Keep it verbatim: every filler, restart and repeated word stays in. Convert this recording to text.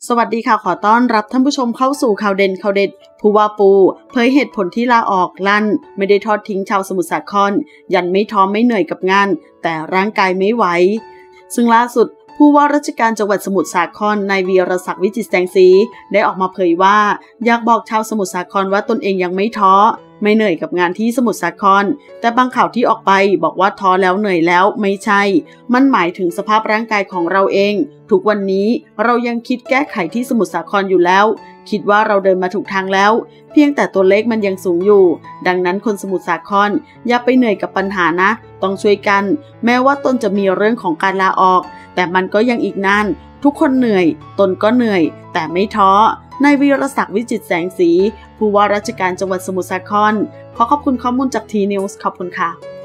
สวัสดีค่ะขอต้อนรับท่านผู้ชมเข้าสู่ข่าวเด่นข่าวเด็ดผู้ว่าปูเผยเหตุผลที่ลาออกลั่นไม่ได้ทอดทิ้งชาวสมุทรสาครยันไม่ท้อไม่เหนื่อยกับงานแต่ร่างกายไม่ไหวซึ่งล่าสุดผู้ว่าราชการจังหวัดสมุทรสาครนายวีรศักดิ์วิจิตรแสงสีได้ออกมาเผยว่าอยากบอกชาวสมุทรสาครว่าตนเองยังไม่ท้อไม่เหนื่อยกับงานที่สมุทรสาครแต่บางข่าวที่ออกไปบอกว่าท้อแล้วเหนื่อยแล้วไม่ใช่มันหมายถึงสภาพร่างกายของเราเองทุกวันนี้เรายังคิดแก้ไขที่สมุทรสาครอยู่แล้วคิดว่าเราเดินมาถูกทางแล้วเพียงแต่ตัวเลขมันยังสูงอยู่ดังนั้นคนสมุทรสาครอย่าไปเหนื่อยกับปัญหานะต้องช่วยกันแม้ว่าตนจะมีเรื่องของการลาออกแต่มันก็ยังอีกนานทุกคนเหนื่อยตนก็เหนื่อยแต่ไม่ท้อนายวีรศักดิ์วิจิตรแสงสีผู้ว่าราชการจังหวัดสมุทรสาครขอขอบคุณข้อมูลจากทีนิวส์ขอบคุณค่ะ